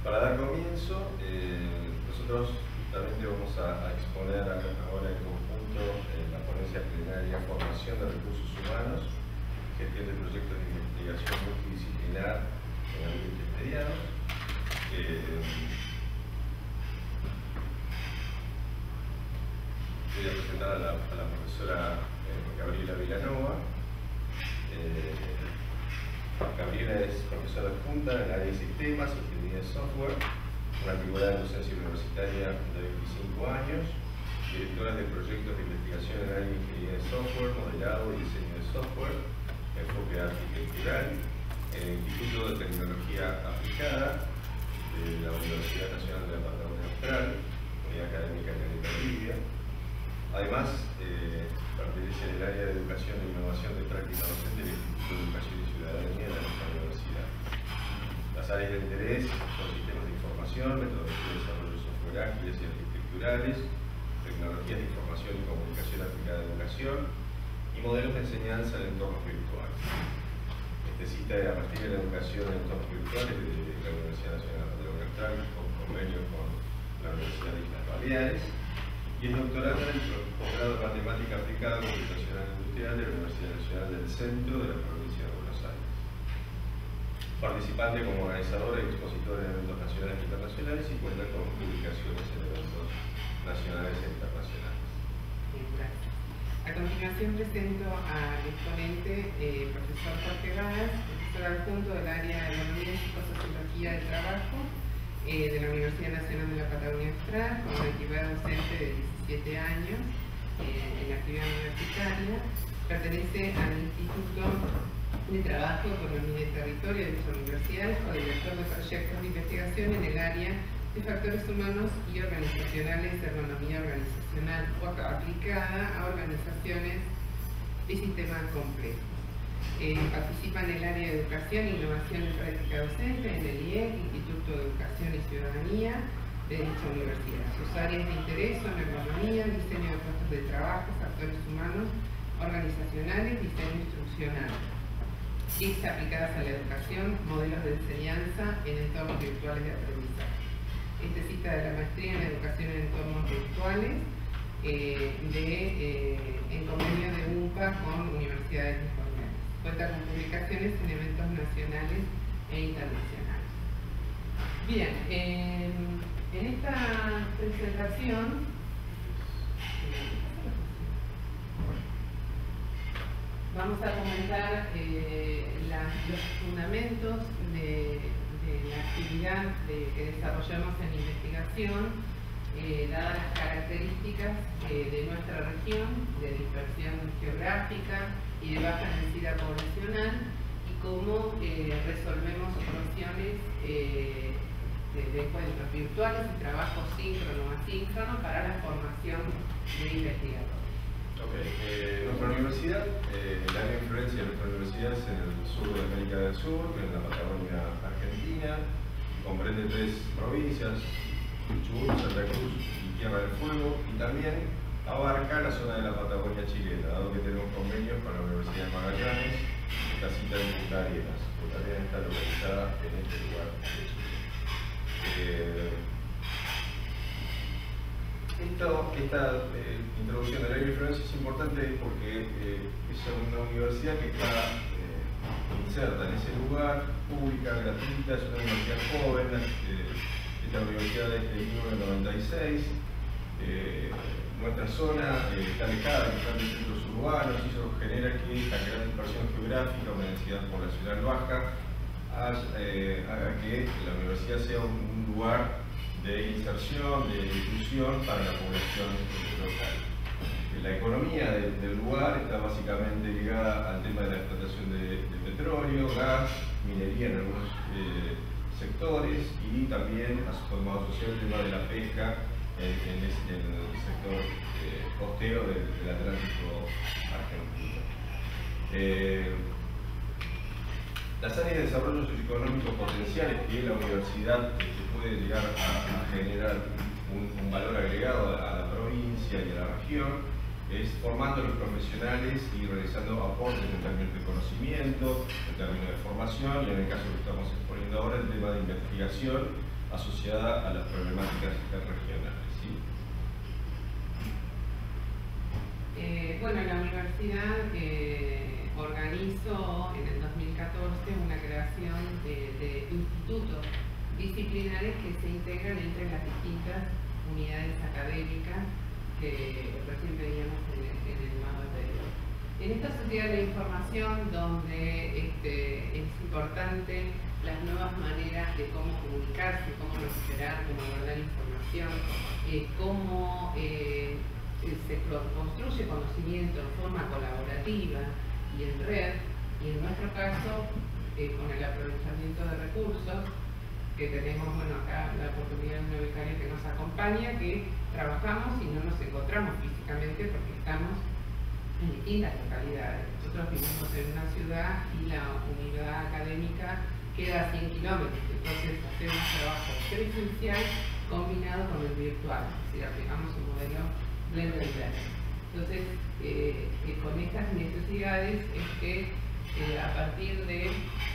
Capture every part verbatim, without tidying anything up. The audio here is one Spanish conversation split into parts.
Para dar comienzo, eh, nosotros justamente vamos a, a exponer ahora en conjunto en la ponencia plenaria Formación de Recursos Humanos, gestión de proyectos de investigación multidisciplinar en ambientes medianos. Eh, voy a presentar a la, a la profesora eh, Gabriela Vilanova. Eh, Gabriela es profesora adjunta en el área de sistemas, ingeniería de software, una antigüedad de docencia universitaria de veinticinco años, directora de proyectos de investigación en el área de ingeniería de software, modelado y diseño de software, enfoque arquitectural, en el Instituto de Tecnología Aplicada de la Universidad Nacional de la Patagonia Austral, Unidad Académica de Bolivia. Además, eh, pertenece al área de educación e innovación de práctica docente del Instituto de Educación y Ciudadanía de nuestra universidad. Las áreas de interés son sistemas de información, metodología de desarrollo de software ágiles y arquitecturales, tecnologías de información y comunicación aplicada a educación y modelos de enseñanza en entornos virtuales. Este cita de la maestría de educación en entornos virtuales de la Universidad Nacional de la Austral, con convenio con la Universidad de Islas Baleares, y es doctorada en el posgrado de Matemática Aplicada Computacional Industrial de la Universidad Nacional del Centro de la provincia de Buenos Aires. Participante como organizadora y expositora en eventos nacionales e internacionales y cuenta con publicaciones en eventos nacionales e internacionales. Bien, gracias. A continuación presento al exponente, eh, profesor Jorge Báez, profesor adjunto del área de Economía y Psicosociología del Trabajo eh, de la Universidad Nacional de la Patagonia Austral, con una actividad docente de diecisiete años eh, en la actividad universitaria. Pertenece al Instituto de Trabajo, Economía y Territorio de dicha universidad, como director de proyectos de investigación en el área de factores humanos y organizacionales de ergonomía organizacional o aplicada a organizaciones y sistemas complejos. Eh, participa en el área de educación, innovación y práctica docente en el I E C, Instituto de Educación y Ciudadanía de dicha universidad. Sus áreas de interés son ergonomía, diseño de puestos de trabajo, factores humanos, organizacionales, diseño instruccional, T I Cs aplicadas a la educación, modelos de enseñanza en entornos virtuales de aprendizaje. Este cita de la maestría en educación en entornos virtuales eh, de, eh, en convenio de U N P A con universidades disponibles. Cuenta con publicaciones en eventos nacionales e internacionales. Bien, eh, en esta presentación vamos a comentar eh, la, los fundamentos de, de la actividad de, que desarrollamos en investigación, eh, dadas las características eh, de nuestra región, de dispersión geográfica y de baja densidad poblacional, y cómo eh, resolvemos operaciones eh, de, de encuentros virtuales y trabajo síncrono o asíncrono para la formación de investigadores. Okay. Eh, nuestra universidad, eh, el área de influencia de nuestra universidad es en el sur de América del Sur, en la Patagonia Argentina, comprende tres provincias, Chubut, Santa Cruz y Tierra del Fuego, y también abarca la zona de la Patagonia chilena, dado que tenemos convenios con la Universidad de Magallanes, esta cita en Punta Arenas. Punta Arenas está localizada en este lugar de Chile. Eh, Esta, esta eh, introducción del área de influencia es importante porque eh, es una universidad que está eh, inserta en ese lugar, pública, gratuita, es una universidad joven. Eh, esta universidad es de mil novecientos noventa y seis. Eh, nuestra zona eh, está alejada de los grandes centros urbanos y eso genera que esta gran dispersión geográfica, una densidad poblacional baja, haga, eh, haga que la universidad sea un, un lugar de inserción, de inclusión para la población local. La economía de, del lugar está básicamente ligada al tema de la explotación de, de petróleo, gas, minería en algunos eh, sectores, y también podemos asociar el tema de la pesca en, en, este, en el sector eh, costero del, del Atlántico argentino. Eh, Las áreas de desarrollo socioeconómico potenciales que la universidad eh, puede llegar a, a generar un, un valor agregado a, a la provincia y a la región es formando a los profesionales y realizando aportes en términos de conocimiento, en términos de formación, y en el caso que estamos exponiendo ahora, el tema de investigación asociada a las problemáticas regionales, ¿sí? Eh, bueno, la universidad eh, organizó en el dos mil catorce una creación de, de institutos disciplinares que se integran entre las distintas unidades académicas que recién veíamos en el, en el mapa anterior. En esta sociedad de la información, donde este, es importante las nuevas maneras de cómo comunicarse, cómo recuperar, cómo guardar información, eh, cómo eh, se construye conocimiento en forma colaborativa y en red, y en nuestro caso, eh, con el aprovechamiento de recursos, que tenemos, bueno, acá la oportunidad de una becaria que nos acompaña, que trabajamos y no nos encontramos físicamente porque estamos en distintas localidades. Nosotros vivimos en una ciudad y la unidad académica queda a cien kilómetros, entonces hacemos trabajo presencial combinado con el virtual, es decir, aplicamos un modelo blended learning. Entonces, eh, eh, con estas necesidades es que eh, a partir de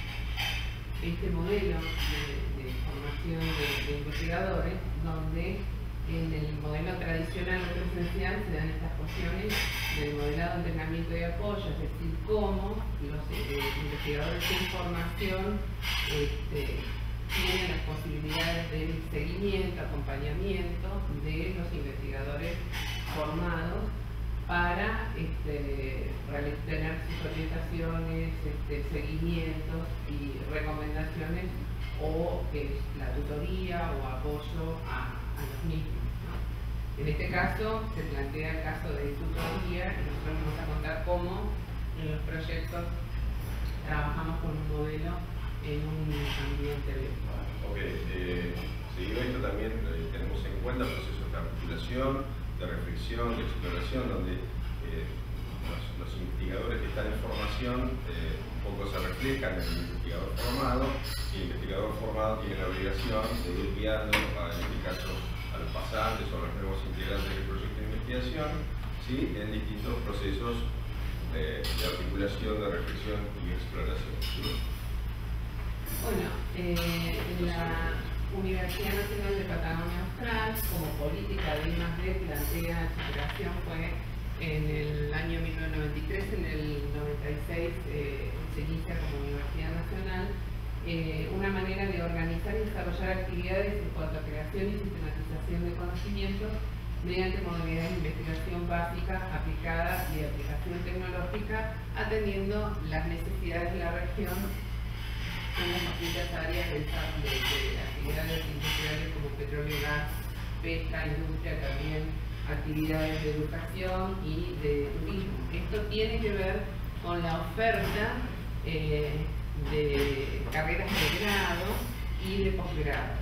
este modelo de, de formación de, de investigadores, donde en el modelo tradicional o presencial se dan estas cuestiones del modelado de entrenamiento y apoyo, es decir, cómo los eh, investigadores de formación este, tienen las posibilidades de seguimiento, acompañamiento de los investigadores formados para este, tener sus orientaciones, este, seguimientos y recomendaciones o eh, la tutoría o apoyo a, a los mismos, ¿no? En este caso se plantea el caso de tutoría y nosotros vamos a contar cómo en los proyectos trabajamos con un modelo en un ambiente virtual. Ok, eh, seguido esto también eh, tenemos en cuenta procesos de articulación, de reflexión, de exploración, donde eh, los, los investigadores que están en formación eh, un poco se reflejan en el investigador formado, y el investigador formado tiene la obligación de ir guiando, a, en este caso, a los pasantes o a los nuevos integrantes del proyecto de investigación, ¿sí?, en distintos procesos de, de articulación, de reflexión y exploración, ¿sí? Bueno, eh, en la Universidad Nacional de Patagonia Austral, como política de I más D, plantea su creación fue en el año mil novecientos noventa y tres, en el noventa y seis eh, se inicia como Universidad Nacional, eh, una manera de organizar y desarrollar actividades en cuanto a creación y sistematización de conocimientos mediante modalidades de investigación básica, aplicada y de aplicación tecnológica, atendiendo las necesidades de la región en las distintas áreas de, de, de actividades industriales como petróleo, gas, pesca, industria, también actividades de educación y de turismo. Esto tiene que ver con la oferta eh, de carreras de grado y de posgrado.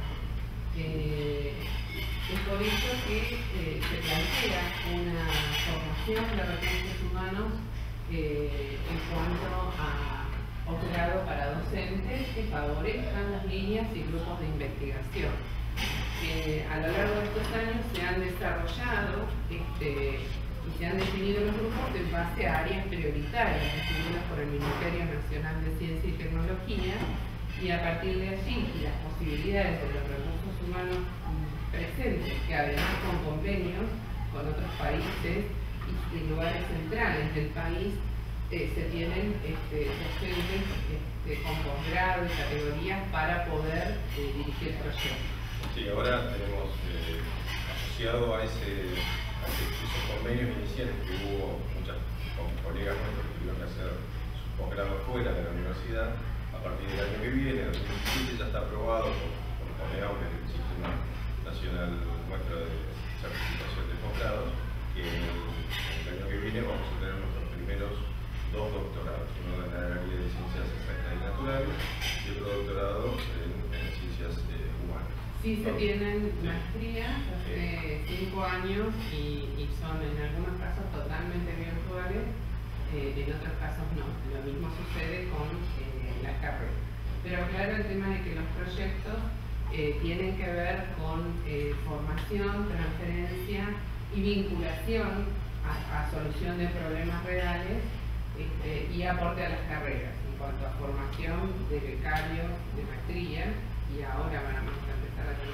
Eh, es por eso que eh, se plantea una formación de recursos humanos eh, en cuanto a posgrado para docentes que favorezcan las líneas y grupos de investigación. Eh, a lo largo de estos años se han desarrollado este, y se han definido los grupos en base a áreas prioritarias definidas por el Ministerio Nacional de Ciencia y Tecnología, y a partir de allí y las posibilidades de los recursos humanos presentes, que además con convenios con otros países y lugares centrales del país, Eh, se tienen este, docentes este, con posgrado y categorías para poder eh, dirigir proyectos. Sí, ahora tenemos eh, asociado a, ese, a ese, esos convenios iniciales que hubo muchas con colegas nuestros que tuvieron que hacer sus posgrados fuera de la universidad. A partir del año que viene, en dos mil diecisiete, ya está aprobado por, por CONEAU, que es el Sistema Nacional nuestro de Certificación de Posgrados, que en el, en el año que viene vamos a tener nuestros primeros dos doctorados, uno en la área de ciencias exactas y naturales y otro doctorado en, en ciencias eh, humanas. Sí, se ¿no? tienen Sí. maestrías hace sí. cinco años y, y son en algunos casos totalmente virtuales, eh, en otros casos no. Lo mismo sucede con eh, las carreras. Pero claro, el tema de que los proyectos eh, tienen que ver con eh, formación, transferencia y vinculación a, a solución de problemas reales. Este, y aporte a las carreras en cuanto a formación de becarios, de maestría, y ahora van a empezar a tener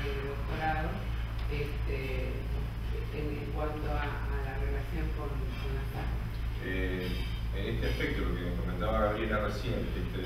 siempre, esta,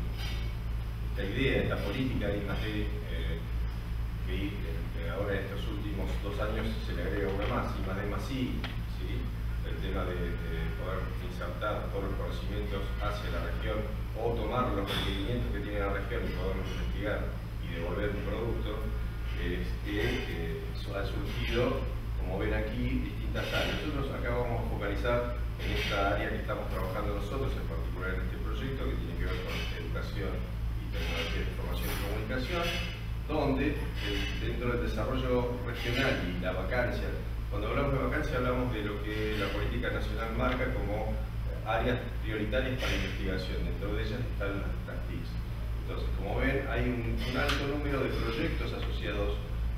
esta idea, esta política de I más D, eh, que, que ahora en estos últimos dos años se le agrega una más, I más D más I, ¿sí? El tema de, de poder insertar todos los conocimientos hacia la región o tomar los requerimientos que tiene la región y poderlos investigar y devolver un producto, es que eh, ha surgido, como ven aquí, distintas áreas. Nosotros acá vamos a focalizar en esta área que estamos trabajando nosotros, en particular en este proyecto que tiene que ver con educación y tecnología de información y comunicación, donde eh, dentro del desarrollo regional y la vacancia, cuando hablamos de vacancia hablamos de lo que la política nacional marca como áreas prioritarias para investigación. Dentro de ellas están las, las T I Cs. Entonces, como ven, hay un, un alto número de proyectos asociados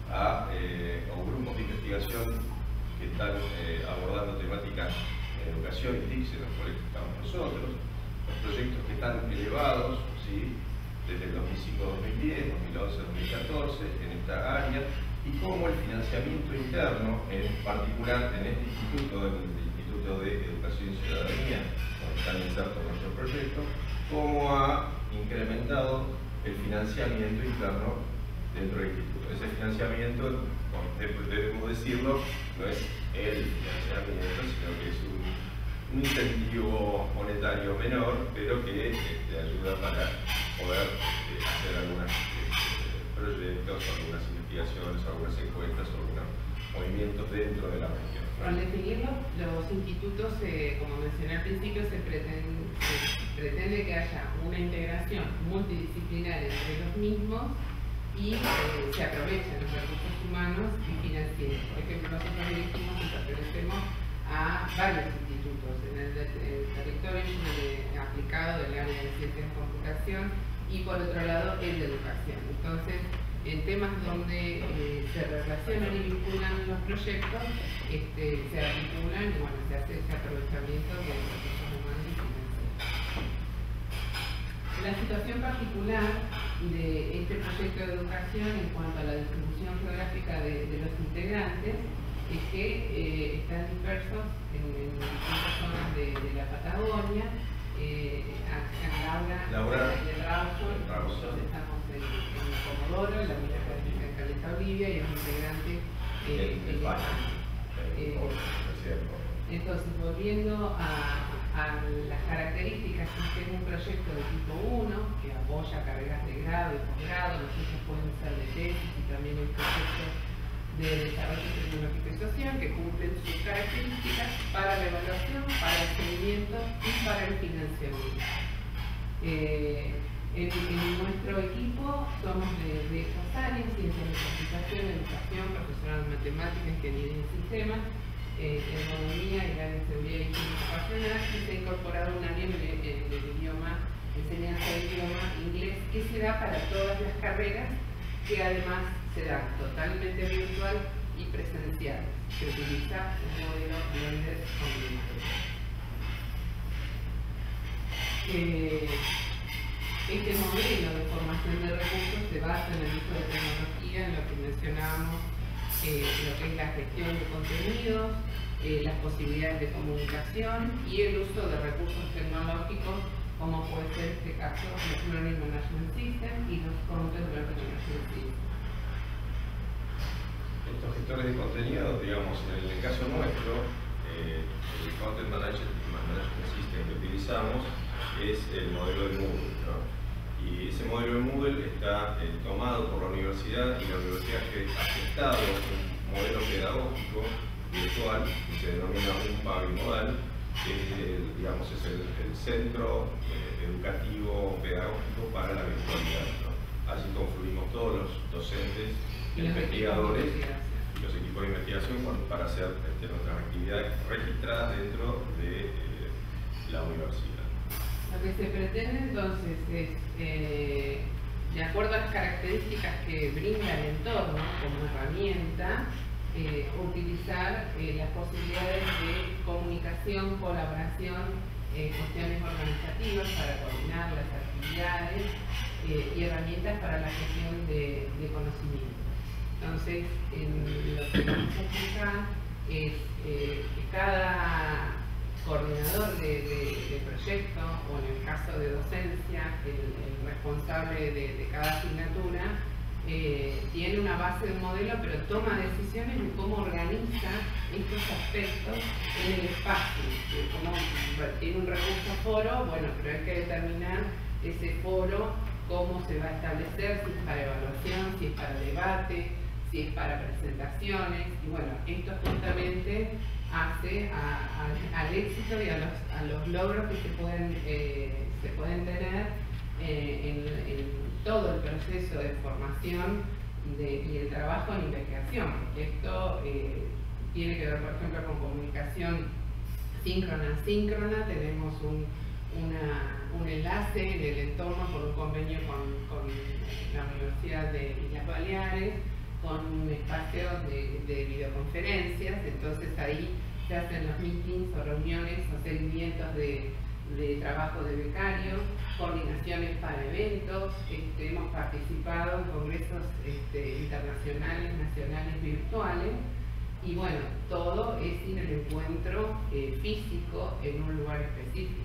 a eh, o grupos de investigación que están eh, abordando temáticas en educación y T I C en los cuales estamos nosotros. Los proyectos que están elevados, ¿sí? Desde el dos mil cinco a dos mil diez, dos mil once a dos mil catorce, en esta área, y cómo el financiamiento interno, en particular en este instituto, el Instituto de Educación y Ciudadanía, donde están insertos nuestro proyecto, cómo ha incrementado el financiamiento interno dentro del instituto. Ese financiamiento, debemos decirlo, no es el financiamiento, sino que es un, un incentivo monetario menor, pero que este, ayuda para poder este, hacer algunos este, proyectos, algunas investigaciones, algunas encuestas, algunos movimientos dentro de la región. Al definirlo, los institutos, eh, como mencioné al principio, se pretende, se pretende que haya una integración multidisciplinar entre los mismos y eh, se aprovechen los recursos humanos y financieros. Por ejemplo, nosotros dirigimos y pertenecemos a varios institutos en el, el territorio de, aplicado del área de ciencias de computación y por otro lado el de educación. Entonces, en temas donde eh, se relacionan y vinculan los proyectos, este, se articulan y bueno, se hace ese aprovechamiento de los recursos humanos y financieros. La situación particular de este proyecto de educación en cuanto a la distribución geográfica de, de los integrantes es que eh, están dispersos en, en distintas zonas de, de la Patagonia. Eh, Laura, Laura y el Rawson, nosotros estamos en, en Comodoro, en la Unidad Académica en Caleta Olivia, y es un integrante eh, en España. Eh, entonces, volviendo a, a las características, este es un proyecto de tipo uno que apoya carreras de grado y posgrado, los hechos pueden ser de tesis y también el proyecto de desarrollo tecnológico y social que cumplen sus características para la evaluación, para el seguimiento y para el financiamiento. Eh, en, en nuestro equipo somos de, de estas áreas: ciencias de computación, educación, profesorado en matemáticas, ingeniería en sistemas, eh, economía y área de seguridad y higiene ocupacional, y se ha incorporado un área del idioma, enseñanza de idioma inglés, que se da para todas las carreras, que además se da totalmente virtual y presencial. Se utiliza un modelo blended combinatorio. Eh, este modelo de formación de recursos se basa en el uso de tecnología, en lo que mencionábamos, eh, lo que es la gestión de contenidos, eh, las posibilidades de comunicación y el uso de recursos tecnológicos, como puede ser en este caso los Learning Management System y los Content Learning Management System. Estos gestores de contenido, digamos, en el caso nuestro, eh, el Content Management System que utilizamos es el modelo de Moodle, ¿no? Y ese modelo de Moodle está eh, tomado por la universidad, y la universidad ha gestado un modelo pedagógico virtual que se denomina un Pavimodal, que eh, digamos, es el, el centro eh, educativo pedagógico para la virtualidad, ¿no? Allí confluimos todos los docentes, y investigadores y los equipos de investigación para hacer este, nuestras actividades registradas dentro de eh, la universidad. Lo que se pretende entonces es, eh, de acuerdo a las características que brinda el entorno como herramienta, eh, utilizar eh, las posibilidades de comunicación, colaboración, eh, cuestiones organizativas para coordinar las actividades eh, y herramientas para la gestión de, de conocimiento. Entonces, en lo que vamos a explicar es eh, que cada coordinador de, de, de proyecto, o en el caso de docencia, el, el responsable de, de cada asignatura, eh, tiene una base de un modelo, pero toma decisiones de cómo organiza estos aspectos en el espacio. De cómo tiene un recurso foro, bueno, pero hay que determinar ese foro, cómo se va a establecer, si es para evaluación, si es para debate, si es para presentaciones, y bueno, esto justamente hace a, a, al éxito y a los, a los logros que se pueden, eh, se pueden tener eh, en, en todo el proceso de formación de, y el trabajo en investigación. Esto eh, tiene que ver, por ejemplo, con comunicación síncrona-asíncrona. Tenemos un, una, un enlace en el entorno por un convenio con, con la Universidad de Islas Baleares, con un espacio de, de videoconferencias. Entonces ahí se hacen los meetings o reuniones o seguimientos de, de trabajo de becarios, coordinaciones para eventos. Este, hemos participado en congresos este, internacionales, nacionales, virtuales, y bueno, todo es ir al encuentro eh, físico en un lugar específico.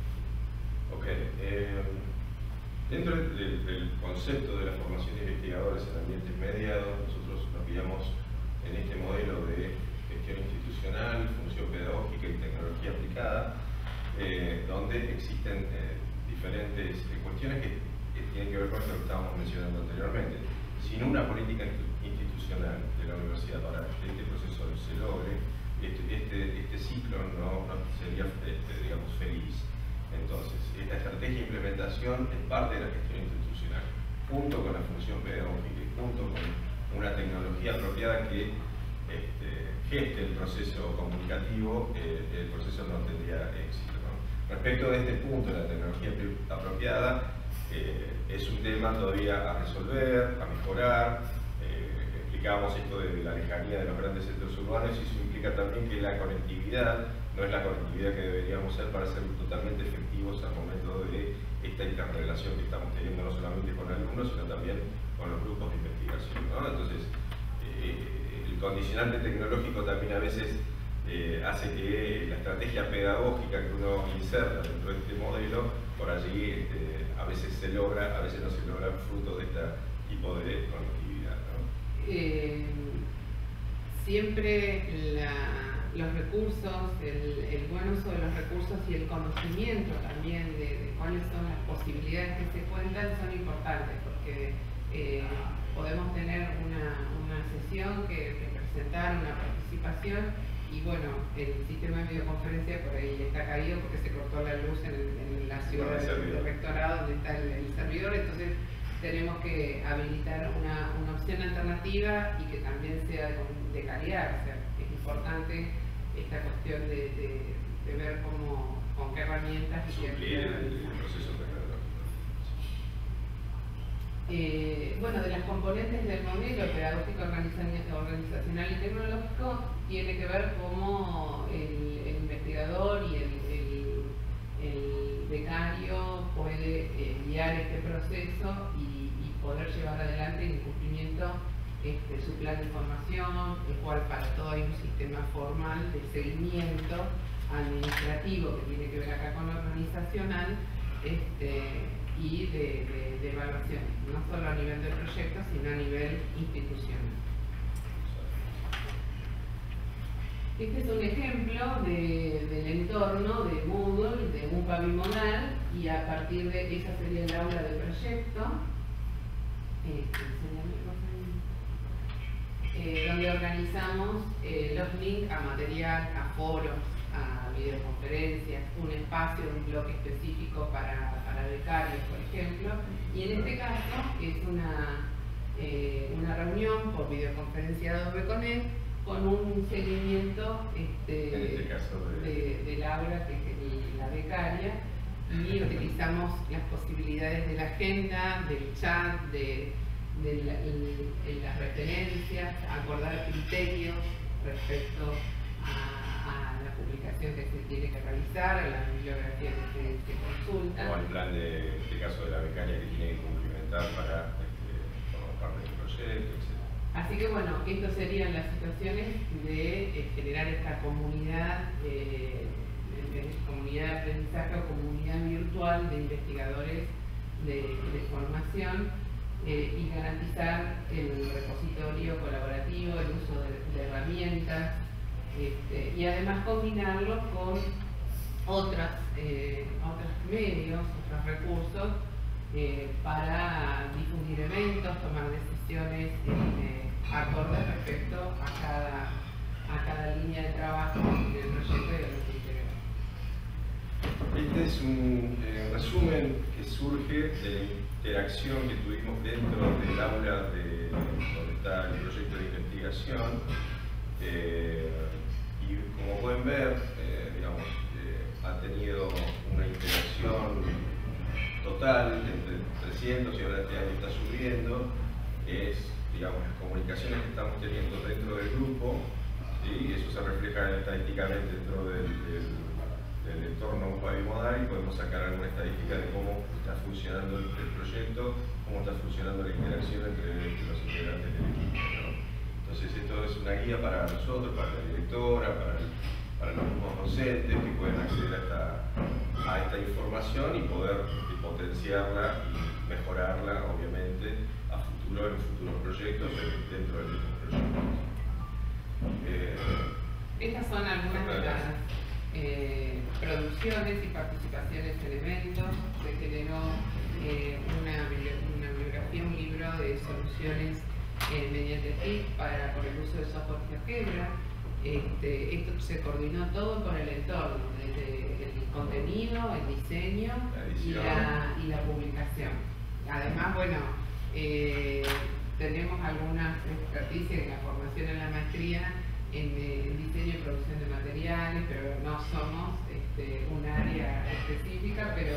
Ok. Eh, dentro del, del concepto de la formación de investigadores en ambientes mediados, nosotros nos guiamos en este modelo de gestión institucional, función pedagógica y tecnología aplicada, eh, donde existen eh, diferentes eh, cuestiones que, que tienen que ver con lo que estábamos mencionando anteriormente. Sin una política institucional de la universidad para que este proceso se logre, este, este, este ciclo no, no sería, este, digamos, feliz. Entonces, esta estrategia de implementación es parte de la gestión institucional, junto con la función pedagógica y junto con una tecnología apropiada que este, geste el proceso comunicativo, eh, el proceso no tendría éxito, ¿no? Respecto de este punto de la tecnología apropiada, eh, es un tema todavía a resolver, a mejorar. Eh, explicábamos esto de la lejanía de los grandes centros urbanos, y eso implica también que la conectividad no es la conectividad que deberíamos ser para ser totalmente efectivos al momento de esta interrelación que estamos teniendo, no solamente con alumnos, sino también con los grupos de investigación, ¿no? Entonces, eh, el condicionante tecnológico también a veces eh, hace que la estrategia pedagógica que uno inserta dentro de este modelo, por allí este, a veces se logra, a veces no se logra fruto de este tipo de conectividad, ¿no? Eh, siempre la... los recursos, el, el buen uso de los recursos y el conocimiento también de, de cuáles son las posibilidades que se cuentan son importantes, porque eh, podemos tener una, una sesión que, que presentar, una participación, y bueno, el sistema de videoconferencia por ahí está caído porque se cortó la luz en, en la ciudad del rectorado donde está el, el servidor. Entonces tenemos que habilitar una, una opción alternativa y que también sea de, de calidad. O sea, es importante esta cuestión de, de, de ver cómo, con qué herramientas y qué suplir el, el proceso tecnológico. Eh, bueno, de las componentes del modelo pedagógico, organizacional y tecnológico tiene que ver cómo el, el investigador y el, el, el becario puede eh, guiar este proceso y, y poder llevar adelante en cumplimiento Este, su plan de formación, el cual para todo hay un sistema formal de seguimiento administrativo que tiene que ver acá con lo organizacional, este, y de, de, de evaluación, no solo a nivel de proyecto, sino a nivel institucional. Este es un ejemplo de, del entorno de Moodle, de un bimodal, y a partir de esa sería el aula de proyecto. Este, Eh, donde organizamos eh, los links a material, a foros, a videoconferencias, un espacio, un bloque específico para, para becarios, por ejemplo, y en este caso es una, eh, una reunión por videoconferencia Adobe Connect con un seguimiento este, en este caso de... de, de Laura, que es la becaria, y utilizamos las posibilidades de la agenda, del chat, de de la, el, las referencias, acordar criterios respecto a, a la publicación que se tiene que realizar, a la bibliografía que se, se consulta. O al plan de, en este caso de la becaria, que tiene que cumplimentar para este, formar parte del proyecto, etcétera. Así que bueno, estas serían las situaciones de eh, generar esta comunidad eh, en, en comunidad de aprendizaje o comunidad virtual de investigadores de, de formación, eh, y garantizar el repositorio colaborativo, el uso de, de herramientas, este, y además combinarlo con otras, eh, otros medios, otros recursos, eh, para difundir eventos, tomar decisiones eh, acordes respecto a cada, a cada línea de trabajo del proyecto y de los integrantes. Este es un eh, resumen que surge de la interacción que tuvimos dentro del aula de donde está el proyecto de investigación. Eh, y como pueden ver, eh, digamos, eh, ha tenido una interacción total entre trescientos y ahora este año está subiendo. Es, digamos, las comunicaciones que estamos teniendo dentro del grupo, ¿sí? Y eso se refleja estadísticamente dentro del, del del entorno bimodal, y podemos sacar alguna estadística de cómo está funcionando el, el proyecto, cómo está funcionando la interacción entre, entre los integrantes del equipo, ¿no? Entonces esto es una guía para nosotros, para la directora, para, el, para los mismos docentes que pueden acceder a esta, a esta información y poder y potenciarla y mejorarla, obviamente, a futuro en futuros proyectos dentro del mismo proyecto. Eh, Estas son algunas de las Eh, producciones y participaciones en eventos. Se generó eh, una, una bibliografía, un libro de soluciones eh, mediante T I C para, por el uso de software GeoGebra. Este, esto se coordinó todo con el entorno, desde el contenido, el diseño y la, y la publicación. Además, bueno, eh, tenemos algunas experticias en la formación en la maestría en el diseño y producción de materiales, pero no somos este, un área específica, pero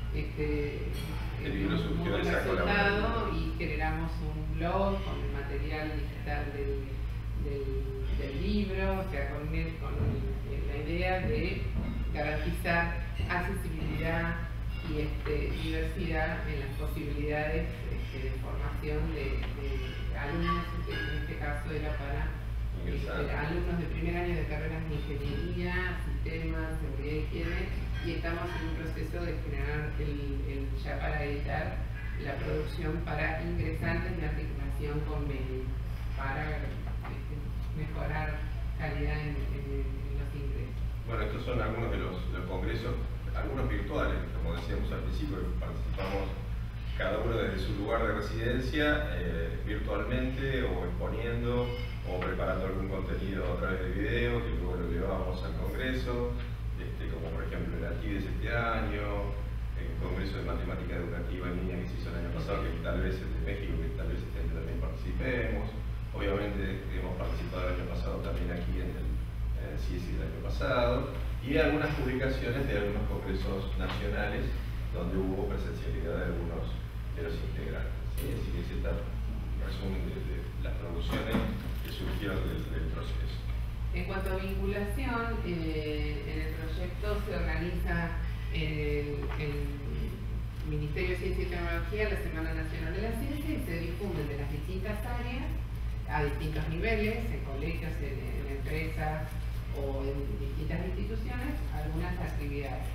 este, tuvimos un buen resultado y generamos un blog con el material digital del, del, del libro, o sea, con, el, con el, la idea de garantizar accesibilidad y este, diversidad en las posibilidades este, de formación de, de alumnos, que en este caso era para Este, alumnos de primer año de carreras de ingeniería, sistemas, seguridad y higiene, y estamos en un proceso de generar el, el, ya para editar la producción para ingresantes de articulación con medio, para este, mejorar calidad en, en, en los ingresos. Bueno, estos son algunos de los, de los congresos, algunos virtuales, como decíamos al principio, participamos cada uno desde su lugar de residencia, eh, virtualmente o exponiendo o preparando algún contenido a través de video que luego lo llevamos al congreso, este, como por ejemplo el ATIDES este año, el congreso de matemática educativa en línea que se hizo el año pasado, que tal vez es de México, que tal vez este año también participemos. Obviamente hemos participado el año pasado también aquí en el, en el C I E S I del año pasado, y algunas publicaciones de algunos congresos nacionales donde hubo presencialidad de algunos de los integrantes, ¿sí? Así que ese está un resumen de, de las producciones que surgieron del, del proceso. En cuanto a vinculación, eh, en el proyecto se organiza el, el Ministerio de Ciencia y Tecnología, la Semana Nacional de la Ciencia, y se difunden de las distintas áreas a distintos niveles, en colegios, en, en empresas o en distintas instituciones, algunas actividades.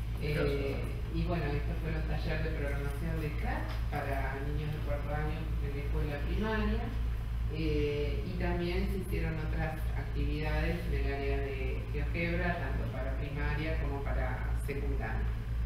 Eh, y bueno, estos fueron los talleres de programación de Scratch para niños de cuarto año de la escuela primaria, eh, y también se hicieron otras actividades del área de GeoGebra, tanto para primaria como para secundaria.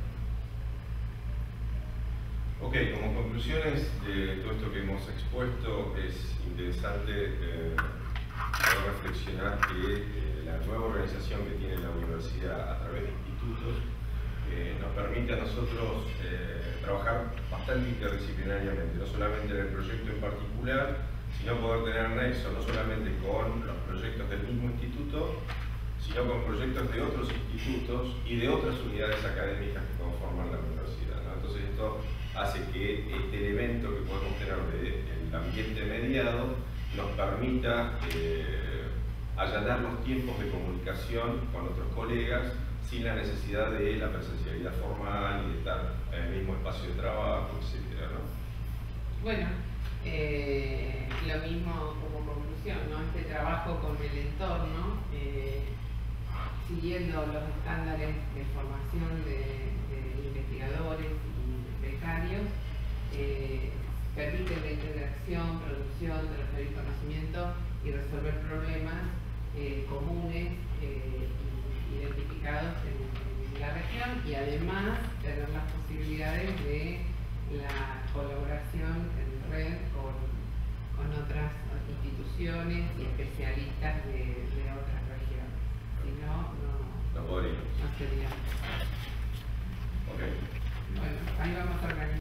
Ok, como conclusiones de todo esto que hemos expuesto, es interesante eh, poder reflexionar que eh, la nueva organización que tiene la universidad a través de institutos Eh, nos permite a nosotros eh, trabajar bastante interdisciplinariamente, no solamente en el proyecto en particular, sino poder tener nexo no solamente con los proyectos del mismo instituto, sino con proyectos de otros institutos y de otras unidades académicas que conforman la universidad, ¿no? Entonces esto hace que este elemento que podemos tener del ambiente mediado nos permita eh, allanar los tiempos de comunicación con otros colegas sin la necesidad de la presencialidad formal y de estar en el mismo espacio de trabajo, etcétera, ¿no? Bueno, eh, lo mismo como conclusión, ¿no? Este trabajo con el entorno eh, siguiendo los estándares de formación de, de investigadores y becarios, eh, permiten la integración, producción, transferir conocimiento y resolver problemas eh, comunes eh, identificados en, en la región, y además tener las posibilidades de la colaboración en red con, con otras instituciones y especialistas de, de otras regiones. Si no, no, No podría. no sería. Ok. Bueno, ahí vamos a organizar.